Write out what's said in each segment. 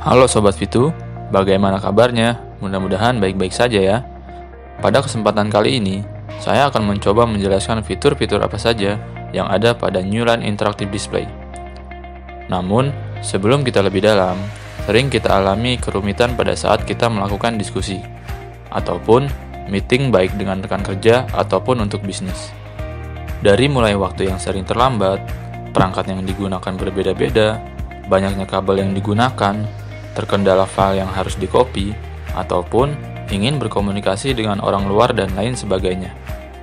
Halo Sobat Fitu, bagaimana kabarnya? Mudah-mudahan baik-baik saja ya. Pada kesempatan kali ini, saya akan mencoba menjelaskan fitur-fitur apa saja yang ada pada Newline Interactive Display. Namun, sebelum kita lebih dalam, sering kita alami kerumitan pada saat kita melakukan diskusi, ataupun meeting baik dengan rekan kerja ataupun untuk bisnis. Dari mulai waktu yang sering terlambat, perangkat yang digunakan berbeda-beda, banyaknya kabel yang digunakan, terkendala file yang harus di-copy, ataupun ingin berkomunikasi dengan orang luar dan lain sebagainya.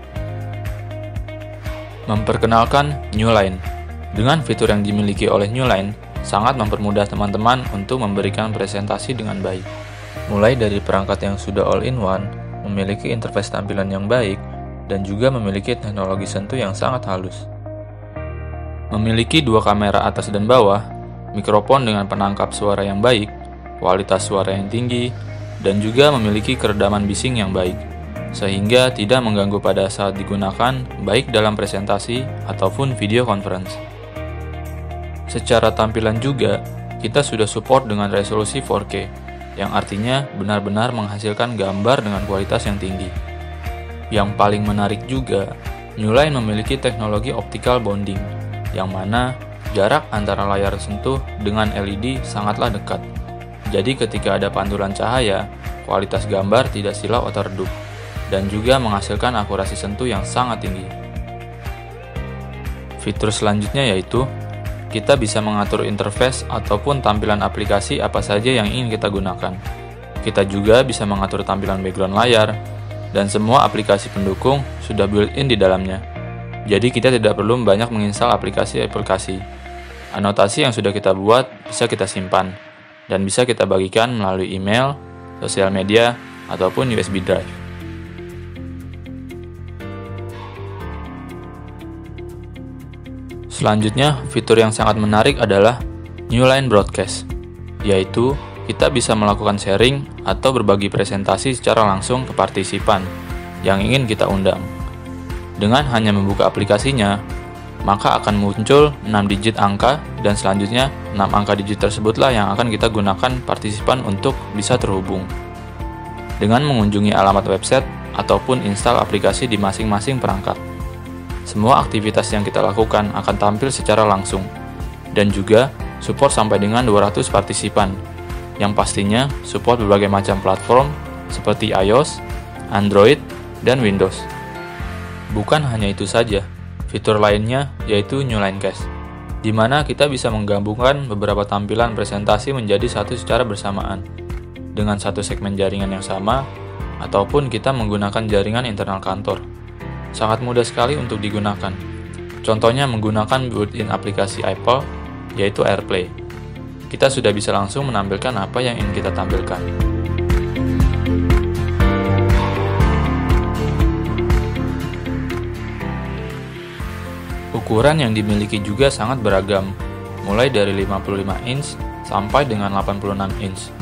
Memperkenalkan Newline. Dengan fitur yang dimiliki oleh Newline, sangat mempermudah teman-teman untuk memberikan presentasi dengan baik. Mulai dari perangkat yang sudah all-in-one, memiliki interface tampilan yang baik, dan juga memiliki teknologi sentuh yang sangat halus. Memiliki dua kamera atas dan bawah, mikrofon dengan penangkap suara yang baik, kualitas suara yang tinggi, dan juga memiliki keredaman bising yang baik, sehingga tidak mengganggu pada saat digunakan baik dalam presentasi ataupun video conference. Secara tampilan juga, kita sudah support dengan resolusi 4K, yang artinya benar-benar menghasilkan gambar dengan kualitas yang tinggi. Yang paling menarik juga, Newline memiliki teknologi optical bonding, yang mana jarak antara layar sentuh dengan LED sangatlah dekat. Jadi ketika ada pantulan cahaya, kualitas gambar tidak silau atau redup, dan juga menghasilkan akurasi sentuh yang sangat tinggi. Fitur selanjutnya yaitu, kita bisa mengatur interface ataupun tampilan aplikasi apa saja yang ingin kita gunakan. Kita juga bisa mengatur tampilan background layar, dan semua aplikasi pendukung sudah built-in di dalamnya. Jadi kita tidak perlu banyak menginstal aplikasi-aplikasi. Anotasi yang sudah kita buat bisa kita simpan, dan bisa kita bagikan melalui email, sosial media, ataupun USB drive. Selanjutnya, fitur yang sangat menarik adalah Newline Broadcast, yaitu kita bisa melakukan sharing atau berbagi presentasi secara langsung ke partisipan yang ingin kita undang. Dengan hanya membuka aplikasinya, maka akan muncul 6 digit angka, dan selanjutnya 6 angka digit tersebutlah yang akan kita gunakan partisipan untuk bisa terhubung. Dengan mengunjungi alamat website ataupun install aplikasi di masing-masing perangkat, semua aktivitas yang kita lakukan akan tampil secara langsung, dan juga support sampai dengan 200 partisipan, yang pastinya support berbagai macam platform seperti iOS, Android, dan Windows. Bukan hanya itu saja, fitur lainnya yaitu Newline Cast, di mana kita bisa menggabungkan beberapa tampilan presentasi menjadi satu secara bersamaan, dengan satu segmen jaringan yang sama, ataupun kita menggunakan jaringan internal kantor. Sangat mudah sekali untuk digunakan. Contohnya menggunakan built-in aplikasi Apple, yaitu AirPlay. Kita sudah bisa langsung menampilkan apa yang ingin kita tampilkan. Ukuran yang dimiliki juga sangat beragam, mulai dari 55 inch sampai dengan 86 inch.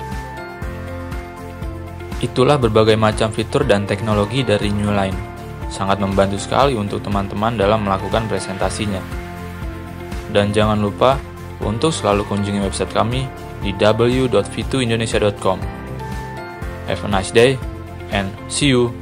Itulah berbagai macam fitur dan teknologi dari Newline. Sangat membantu sekali untuk teman-teman dalam melakukan presentasinya. Dan jangan lupa untuk selalu kunjungi website kami di www.fituindonesia.com. Have a nice day and see you!